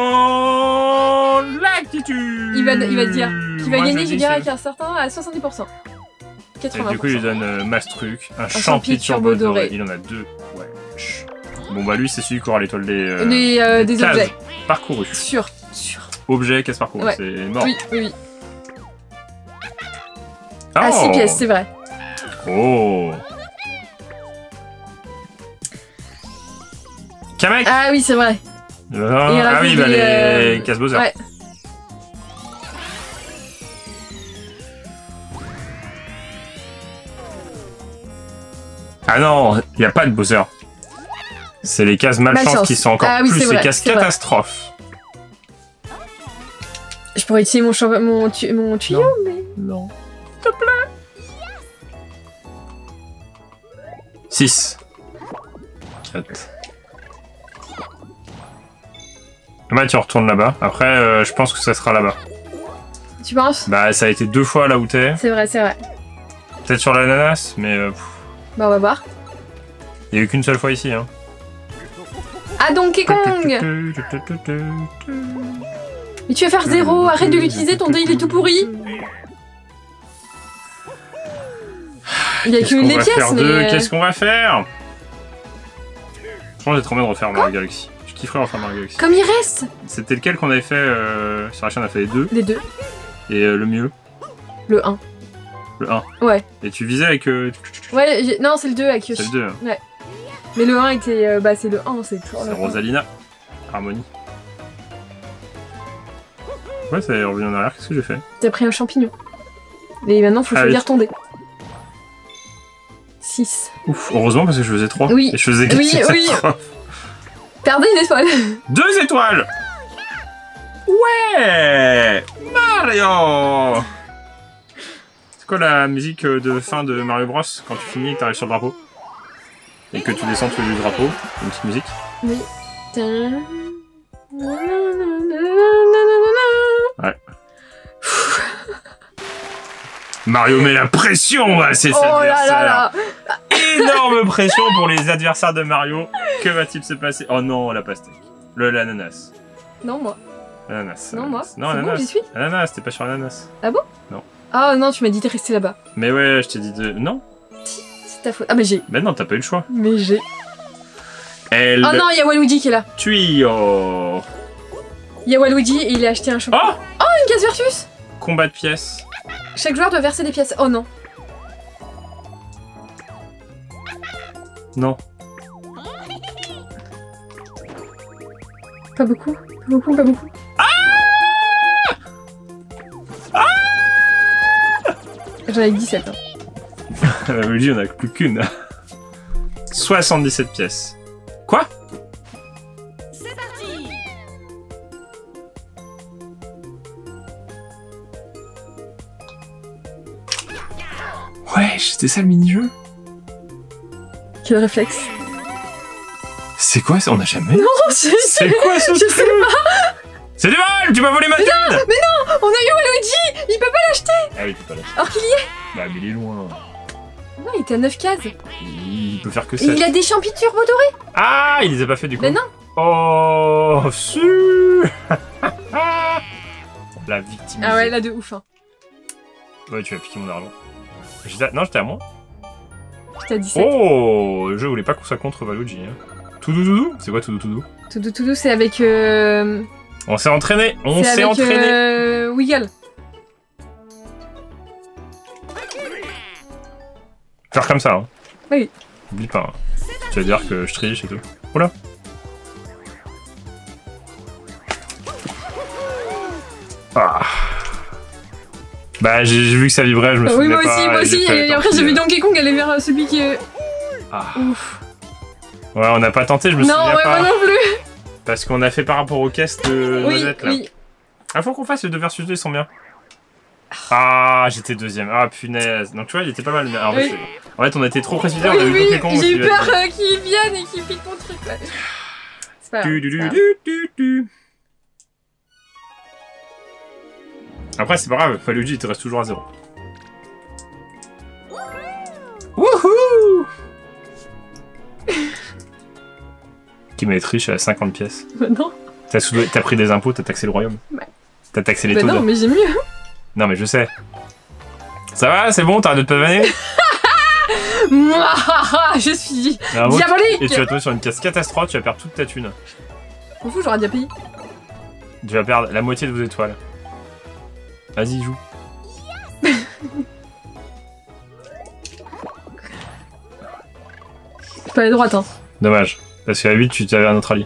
oui. L'attitude. Il va, il va dire. Qui va Moi, gagner, je dis, dirais c'est- qu'un certain à soixante-dix pour cent. Et quatre-vingts pour cent. du coup, il lui donne euh, Mastruc, un, champi champi turbo turbo doré. doré. Il en a deux. Ouais. Chut. Bon bah lui, c'est celui qui aura l'étoile des. euh, Des, euh, des cases objets. parcourus. Sûr, sûr. Objet, case parcours. Ouais. C'est mort. Oui, oui, oui. Oh. À six pièces, c'est vrai. Oh. Kamek. Ah oui, c'est vrai. Ah, il ah rajoute oui, bah des, les euh, casse Bowser. Ouais. Ah non, il n'y a pas de Bowser. C'est les cases malchance Malchance. qui sont encore Ah oui, plus c'est les vrai, cases c'est vrai. catastrophes. Je pourrais utiliser mon, champ- mon, tu- mon tuyau, Non. mais... Non. S'il te plaît. six. quatre. Bah tu retournes là-bas. Après, euh, je pense que ça sera là-bas. Tu penses? Bah ça a été deux fois là où t'es. C'est vrai, c'est vrai. Peut-être sur l'ananas, mais euh, pff, Bah, on va voir. il n'y a eu qu'une seule fois ici. Hein. Ah, Donkey Kong! Mais tu vas faire zéro, arrête de l'utiliser, ton dé il est tout pourri! Il a Qu'est-ce accumulé qu'on les va pièces, faire mais... d'eux euh, Qu'est-ce qu'on va faire? Franchement, j'ai trop envie de refaire Mario Galaxy. Je kifferais refaire Mario Galaxy. Comme il reste! C'était lequel qu'on avait fait euh, sur la chaîne? On a fait les deux. Les deux. Et euh, le mieux, Le un. le un. Ouais. Et tu visais avec... Euh, Ouais, j'ai- non, c'est le deux avec Yoshi. c'est le deux. Hein. Mais le un était... euh, bah, c'est le un, c'est toujours C'est le un. Rosalina. Harmonie. Ouais, ça est revenu en arrière. Qu'est-ce que j'ai fait? T'as pris un champignon. Et maintenant, faut Ah choisir oui. ton dé. six. Ouf, heureusement parce que je faisais trois. Oui. Et je faisais Oui, quatre oui. catastrophes. Perdez une étoile! Deux étoiles. Ouais, Mario. C'est quoi la musique de fin de Mario Bros quand tu finis et que t'arrives sur le drapeau? Et que tu descends tous les drapeaux? Une petite musique. Oui. Ouais. Mario met la pression à ses Oh là adversaires. là là! Énorme pression pour les adversaires de Mario. Que va-t-il se passer? Oh non, la pastèque. Le l'ananas. Non, moi. Ananas. Non, moi. ananas. Non, C'est bon, ananas. j'y suis. Ananas, t'es pas sur ananas. Ah non, tu m'as dit de rester là-bas. Mais ouais, je t'ai dit de... Non. C'est ta faute. Ah, mais j'ai. Ben non, t'as pas eu le choix. Mais j'ai. Elle... Oh non, il y a Waluigi qui est là. Tuyau. Il y a Waluigi et il a acheté un champion. Oh, Une case Virtus! combat de pièces. Chaque joueur doit verser des pièces. Oh non. Non. Pas beaucoup. Pas beaucoup, pas beaucoup. J'en ai dix-sept. Hein. La Luigi, on a plus qu'une. soixante-dix-sept pièces. Quoi? C'est parti. Wesh, c'était ça le mini-jeu? Quel réflexe. C'est quoi ça? On a jamais... Non, c'est... C'est quoi ce Je truc? sais pas. C'est du vol! Tu m'as volé ma thune! Mais non, on a eu Luigi. Il peut pas l'acheter. Ah oui, tu peux l'acheter. Alors qu'il y est. Bah, mais il est loin. Non, il était à neuf cases. Il peut faire que Et ça. il a des champis turbo dorés. Ah, il les a pas fait du coup. Mais non. Oh, su. La victime. Ah ouais, là de ouf. Hein. Ouais, tu vas piquer mon argent. J'étais... Non, j'étais à moi. J'étais à dix-sept. Oh, le jeu voulait pas qu'on soit contre Valuigi. Hein. Toudou Toudou? C'est quoi Toudou Toudou? Toudou Toudou, c'est avec... Euh... On s'est entraîné. On c'est s'est avec, entraîné. Euh... Wiggle. Faire comme ça. Hein. Oui. Oublie pas. Hein. Tu vas dire que je triche et tout. Oula. Ah. Bah j'ai vu que ça vibrait, je me souviens Oui, moi pas. aussi, moi et j'ai aussi. fait, Et tant après, pis, j'ai vu euh. Donkey Kong aller vers celui qui est... Ah. Ouf. Ouais, on n'a pas tenté, je me Non, souviens ouais, pas. moi non plus. Parce qu'on a fait par rapport aux caisses de Oui, noisettes là. oui. Ah, faut qu'on fasse les deux versus deux, ils sont bien. Ah, j'étais deuxième. Ah, punaise. Donc tu vois, il était pas mal. Mais en, Oui. fait, en fait, on a été trop précipités, on Oui, a vu oui, Donkey Kong. j'ai qui eu va peur être- euh, qu'ils viennent et qu'ils piquent mon truc. Ouais. C'est pas grave. Du, du, c'est du, pas grave. du, du, du. Après, c'est pas grave, Faluigi, il te reste toujours à zéro. Wouhou! Qui m'a être riche à cinquante pièces. Bah non. T'as soudé- t'as pris des impôts, t'as taxé le royaume. Ouais. T'as taxé les Bah taux. non, mais j'ai mieux. Non, mais je sais. Ça va, c'est bon, t'arrêtes de te pavaner? Mouah, je suis Ah, bon, diabolique. Et tu vas tomber sur une pièce catastrophe, tu vas perdre toute ta thune. M'en fous, j'aurais déjà payé. Tu vas perdre la moitié de vos étoiles. Vas-y, joue. Je peux aller droite, hein. Dommage. Parce qu'à huit, tu t'avais un autre allié.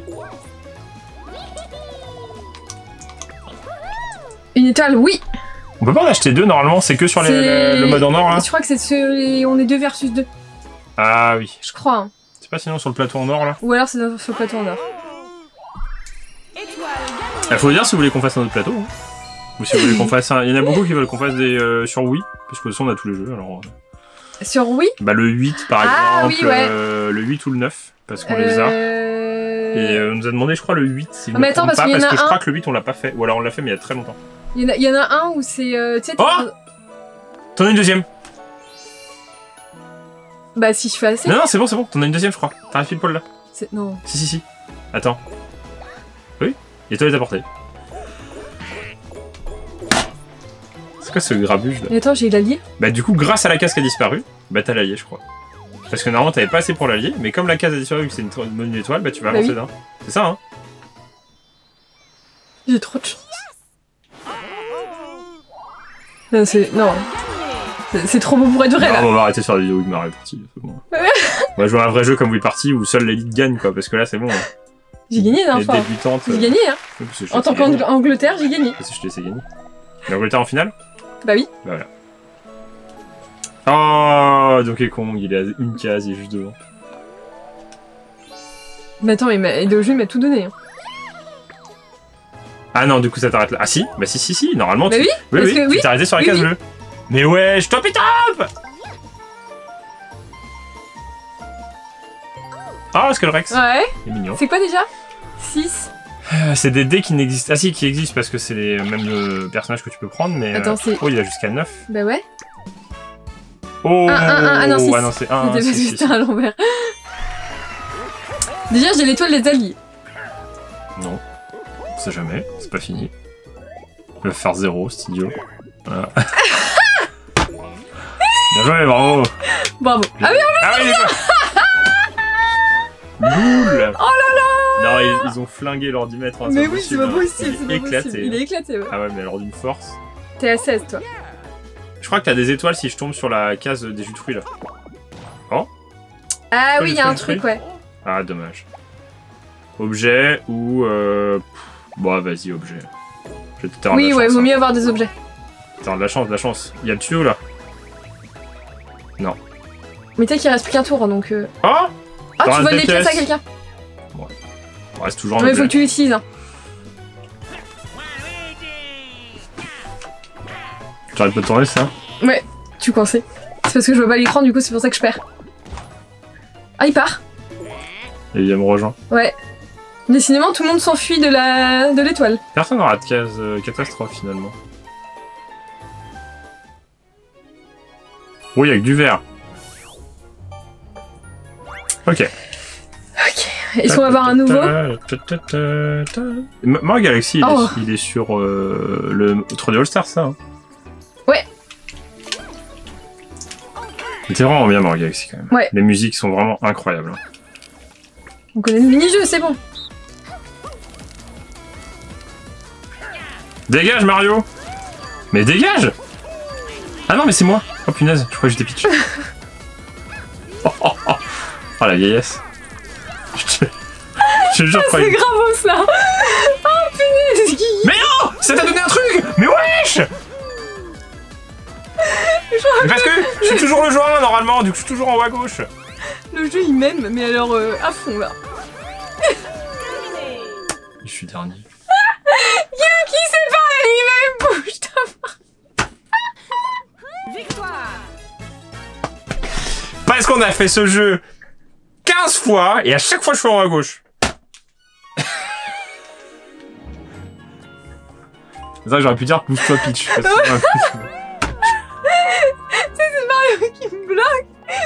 Une étoile, oui. On peut pas en acheter deux, normalement, c'est que sur les- C'est- le, le mode en or, là? Je crois que c'est ce... On est deux versus deux. Ah oui. Je crois, hein. C'est pas sinon sur le plateau en or, là? Ou alors c'est dans- sur le plateau en or. Étoile Il faut dire si vous voulez qu'on fasse un autre plateau. Hein. Ou si vous voulez qu'on fasse un... Il y en a beaucoup qui veulent qu'on fasse des euh, sur Wii. Parce que de toute façon, on a tous les jeux, alors... euh, Sur Wii. Bah le huit, par Ah, exemple. oui, ouais. euh, le huit ou le neuf. Parce qu'on les a. Euh... Et euh, on nous a demandé, je crois, le huit. Si je Ah, me mais attends, trompe parce pas, qu'il y en parce a que je un- crois que le huit, on l'a pas fait. Ou alors on l'a fait, mais il y a très longtemps. Il y, en a, il y en a un où c'est... Euh, tu sais, t'as- Oh T'en as une deuxième? Bah si je fais assez. Non, non, c'est bon, c'est bon. T'en as une deuxième, je crois. T'as un fil poil là. C'est- Non. Si, si, si. Attends. Oui. Et toi, les apporter. C'est quoi ce grabuge là? Mais attends, j'ai l'allié. Bah du coup, grâce à la case qui a disparu, bah t'as l'allié, je crois. Parce que normalement t'avais pas assez pour l'allié, mais comme la case a disparu vu que c'est une, tro- une bonne étoile, bah tu vas Bah avancer oui. d'un. C'est ça, hein? J'ai trop de chance. Non, c'est... Non. C'est- C'est trop beau pour être vrai, Non, là. on va arrêter de faire des vidéos Wii Mario Party. c'est bon. On va jouer à un vrai jeu comme Wii Party où seule l'élite gagne, quoi. Parce que là, c'est bon. hein. J'ai gagné la Les dernière fois. débutantes. J'ai euh, gagné, hein. oui, parce que je En t'ai tant gagné. qu'Angleterre, j'ai gagné. Parce que je t'ai laissé gagner. L'Angleterre en finale? Bah oui. Bah voilà. Oh, Donkey Kong, il est à une case, il est juste devant. Mais attends, il m'a- il est au jeu, il m'a tout donné. Hein. Ah non, du coup ça t'arrête là. Ah si, bah si, si, si, normalement Bah tu... oui, oui, parce oui, que tu oui, t'es arrêté sur la oui, case oui. bleue. Mais ouais, je top et top. Ah, Skullrex, Ouais. il est mignon. C'est quoi déjà six. Euh, C'est des dés qui n'existent... Ah si, qui existent parce que c'est les mêmes euh, personnages que tu peux prendre, mais... Attends, euh, c'est- Oh, il a jusqu'à neuf. Bah ouais. Oh Un, un, un, ah non, six. Ah non, c'est un, C'était si, parce si, que si. c'était à l'envers. Déjà, j'ai l'étoile des alliés. Non, on sait jamais, c'est pas fini. Il va faire zéro, c'est idiot. Voilà. Bien joué, bravo. Bravo. Ah oui, Ah oui, Boule. Oh là là. Non, ils, ils ont flingué l'ordimètre. Hein, mais oui, c'est pas possible, Il c'est est pas éclaté. possible. Il est éclaté, ouais. Ah ouais, mais alors d'une force. T'es à seize, toi. Je crois que t'as des étoiles si je tombe sur la case des jus de fruits là. Ah Toi, oui, les il y a un fruits, truc, ouais. Ah, dommage. Objet ou... Euh... pff, Bon, vas-y, objet. Je vais te faire de Oui, la ouais, chance, vaut hein. mieux avoir des objets. Attends, de la chance, de la chance. Il y a le tuyau là. Mais tu sais qu'il reste plus qu'un tour, donc... Euh... Oh Ah, T'en tu restes voles des des pièces à pièces. quelqu'un. On reste toujours un Non, mais faut objet. que tu l'utilises, hein. J'arrête pas de tourner, ça. Ouais, tu coincé. C'est parce que je vois pas l'écran, du coup, c'est pour ça que je perds. Ah, il part. Et il me rejoint. Ouais. Décidément, tout le monde s'enfuit de la de l'étoile. Personne n'aura de case euh, catastrophe finalement. Oui, avec du vert. Ok. Ok. Est-ce qu'on va avoir un nouveau? Mario Galaxy, il, oh. est, il est sur euh, le trois D All Star, ça. Hein. Ouais. C'était vraiment bien Mario Galaxy quand même. Ouais. Les musiques sont vraiment incroyables. On connaît le mini-jeu, c'est bon. Dégage Mario! Mais dégage! Ah non mais c'est moi! Oh punaise, je crois que j'étais Peach. oh, oh, oh. oh la vieillesse. Je te, je te jure, c'est gravos ça! Oh punaise! Mais non! Ça t'a donné un truc! Mais wesh! Mais parce que je suis toujours le joueur un normalement, du coup je suis toujours en haut à gauche. Le jeu il m'aime, mais alors euh, à fond là. Je suis dernier. Qui s'est parlé lui-même? Bouge ta main. Victoire. Parce qu'on a fait ce jeu quinze fois et à chaque fois je suis en haut à gauche. C'est ça que j'aurais pu dire pousse-toi Peach. C'est Mario qui me bloque.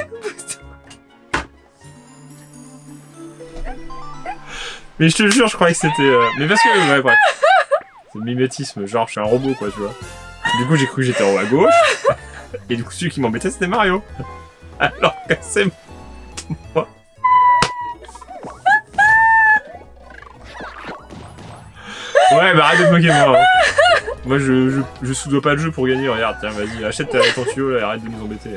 Mais je te jure, je croyais que c'était... Euh... Mais parce que... Ouais, bref. C'est le mimétisme, genre je suis un robot quoi, tu vois. Du coup j'ai cru que j'étais en haut à gauche. Et du coup celui qui m'embêtait c'était Mario. Alors que c'est moi. Ouais bah arrête de te moquer de moi. Hein. Moi je, je, je sous-dois pas le jeu pour gagner, regarde, tiens vas-y, achète ta, ton tuyau là et arrête de nous embêter.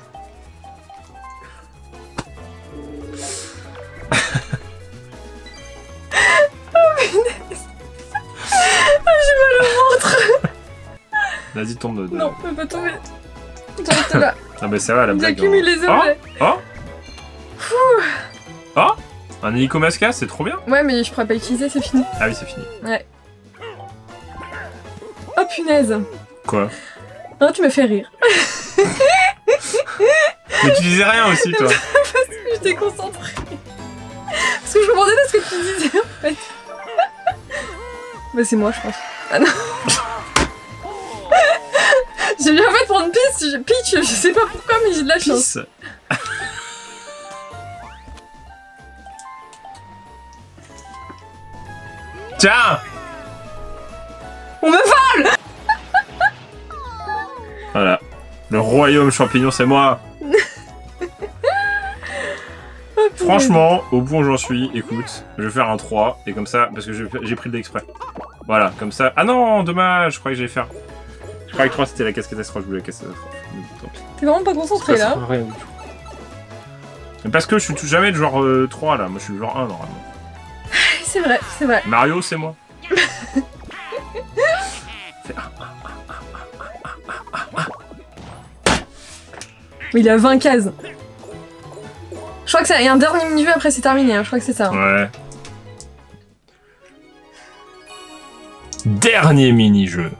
J'ai mal au ventre. Vas-y tombe de... Non, je peux pas tomber. J'arrête là. Ah bah ça va la blague. J'accumule les objets. Oh Oh Oh un hélico masca, c'est trop bien. Ouais mais je pourrais pas l'utiliser, c'est fini. Ah oui c'est fini. Ouais. Oh punaise. Quoi? Non tu me fais rire. Mais tu disais rien aussi toi. Parce que j'étais concentrée. Parce que je comprenais pas ce que tu disais en fait. Bah c'est moi je pense. Ah non. J'ai bien fait de prendre Peach, Peach, je sais pas pourquoi mais j'ai de la chance. Peace. Tiens. On me vole. Voilà. Le royaume champignon c'est moi. Oh, franchement, au point où j'en suis, écoute, je vais faire un trois, et comme ça, parce que j'ai pris le dé exprès. Voilà, comme ça... Ah non, dommage, je croyais que j'allais faire... Je croyais que trois c'était la casse catastrophe, je voulais la casse catastrophe. T'es vraiment pas concentré là? Rien du tout. Mais parce que je suis tout jamais le genre euh, trois là, moi je suis le genre un normalement. C'est vrai, c'est vrai. Mario c'est moi. Mais il a vingt cases. Je crois que ça. Il y a un dernier mini-jeu après c'est terminé, hein. Je crois que c'est ça. Hein. Ouais. Dernier mini-jeu.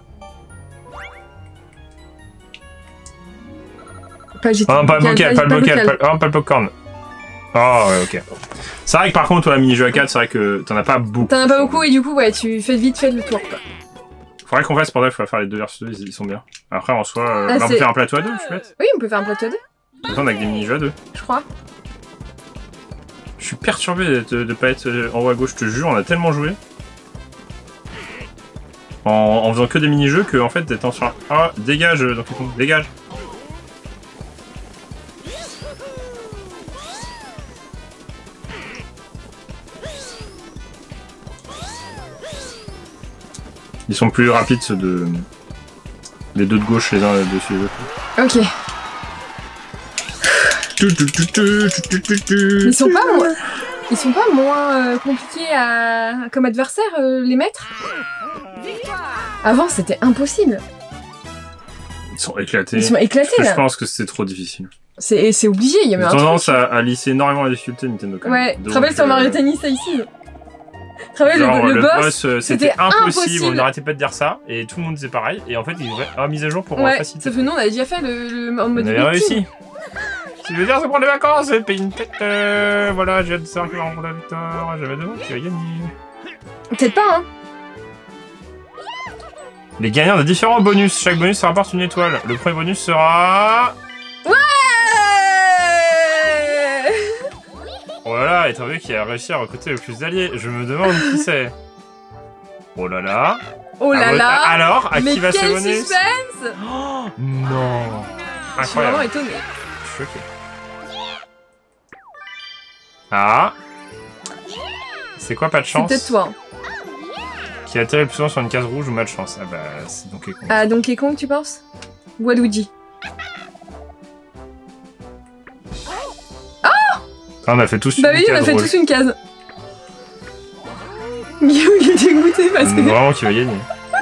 Pas G T. Oh, pas le local, pas le local, pas, oh, pas le popcorn. Oh ouais, ok. C'est vrai que par contre, toi, la mini-jeu à quatre, c'est vrai que t'en as pas beaucoup. T'en as pas beaucoup et du coup, ouais, tu fais vite fait le tour, quoi. Faudrait qu'on fasse, pour il faudrait faire les deux versus deux, ils sont bien. Après, en soi, euh, ah, bah, on peut faire un plateau à deux, je suis bête. Oui, on peut faire un plateau à deux. On a que des mini-jeux à deux. Je crois. Je suis perturbé de, de pas être en haut à gauche, je te jure, on a tellement joué. En, en faisant que des mini-jeux que, en fait, d'être en sur. Ah, dégage, donc dégage. Ils sont plus rapides ceux de... les deux de gauche les uns dessus les autres. Ok. Ils sont pas moins... Ils sont pas moins euh, compliqués à... comme adversaire, euh, les maîtres. Avant, c'était impossible. Ils sont éclatés. Ils sont éclatés, je, là. Je pense que c'est trop difficile. C'est obligé, il y avait un tendance truc. à, à lisser énormément la difficulté Nintendo quand même. Ouais, tu te rappelles sur Mario Tennis ici? Tu te Ouais, le, Genre, le le boss, boss, euh, c'était c'était impossible, impossible. on n'arrêtait pas de dire ça, et tout le monde disait pareil, et en fait, ils ont ah, mise à jour pour euh, Ouais, faciliter. sauf que nous, on avait déjà fait le, le en mode On avait victime. réussi. Ce qui veut dire, c'est prendre les vacances, payer une tête, euh, voilà, j'ai hâte de savoir qui va remporter la victoire, j'avais demandé qui va gagner. Peut-être pas, hein. Les gagnants de différents bonus, chaque bonus se rapporte une étoile. Le premier bonus sera... Ouais. Oh là là, étant donné qu'il a réussi à recruter le plus d'alliés, je me demande qui c'est. Oh là là. Oh là Ah, là. alors, à Mais qui va ce quel bonus? suspense. Oh, non. Je suis vraiment Incroyable. étonnée. Choqué. Ah. C'est quoi, pas de C'est chance? peut-être toi. Qui atterrit le plus souvent sur une case rouge ou mal chance? Ah bah, c'est Donkey Kong. Ah, Donkey Kong, tu penses? Ou à Luigi? Ah, on a fait tous une Bah oui, on a case fait rouge. tous une case. Guillaume, il est dégoûté parce que... Vraiment qui va gagner.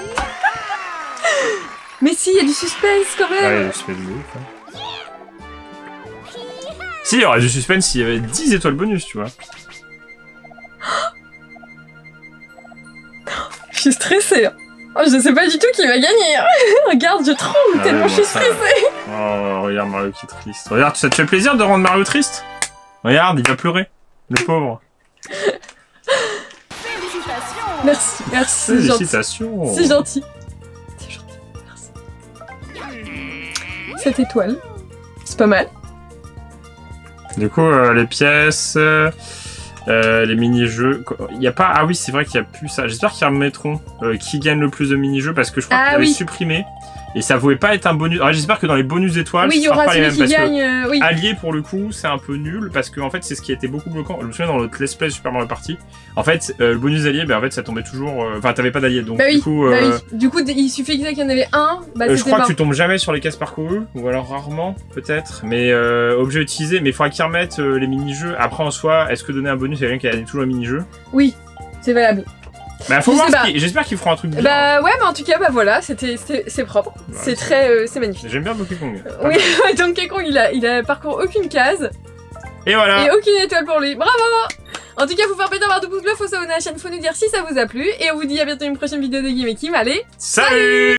Mais si, il y a du suspense quand Ouais, même. le suspense de ouf, hein. Si, il y aurait du suspense s'il y avait dix étoiles bonus, tu vois. Je suis stressée. hein. Oh, je sais pas du tout qui va gagner. hein. Regarde, je tremble Ah tellement ouais, je suis bon, ça- stressée. Oh, regarde Mario qui est triste. Regarde, ça te fait plaisir de rendre Mario triste? Regarde, il va pleurer. Le pauvre. Félicitations. Merci, merci, c'est gentil. Félicitations. C'est gentil. C'est gentil, merci. Cette étoile, c'est pas mal. Du coup, euh, les pièces, euh, euh, les mini-jeux. Il y a pas. Ah oui, c'est vrai qu'il y a plus ça. J'espère qu'ils remettront euh, qui gagne le plus de mini-jeux parce que je crois Ah qu'ils avaient oui. supprimé et ça pouvait pas être un bonus. Ah, j'espère que dans les bonus étoiles, Oui, il y ce sera aura pas les celui mêmes qui parce que gagne. euh, oui. Allié pour le coup, c'est un peu nul parce que en fait, c'est ce qui a été beaucoup bloquant. Je me souviens dans notre let's play Super Mario Party. En fait, euh, le bonus allié, ben en fait, ça tombait toujours. euh, Enfin, t'avais pas d'allié, donc Bah oui, du coup. bah euh, oui. Du coup, il suffisait qu'il y en avait un. Bah, Euh, je c'était crois mort. que tu tombes jamais sur les cases parcourues, ou alors rarement, peut-être. Mais euh, objet utilisé, mais il faudra qu'ils remettent euh, les mini-jeux. Après, en soi, est-ce que donner un bonus à quelqu'un qui a gagné toujours un mini-jeu? Oui, c'est valable. Bah, faut Je voir. sais ce pas. qu'ils- J'espère qu'ils feront un truc bien. Bah ouais, mais en tout cas, bah voilà, c'était, c'est c'est propre. Ouais, c'est c'est- très, euh, c'est magnifique. J'aime bien Donkey Kong. Pas Oui, mal. Donkey Kong, il a, il a parcouru aucune case Et voilà. et aucune étoile pour lui. Bravo! En tout cas, faut faire péter un de pouce bleu, faut s'abonner à la chaîne, faut nous dire si ça vous a plu. Et on vous dit à bientôt une prochaine vidéo de Game et Kim. Allez, Salut.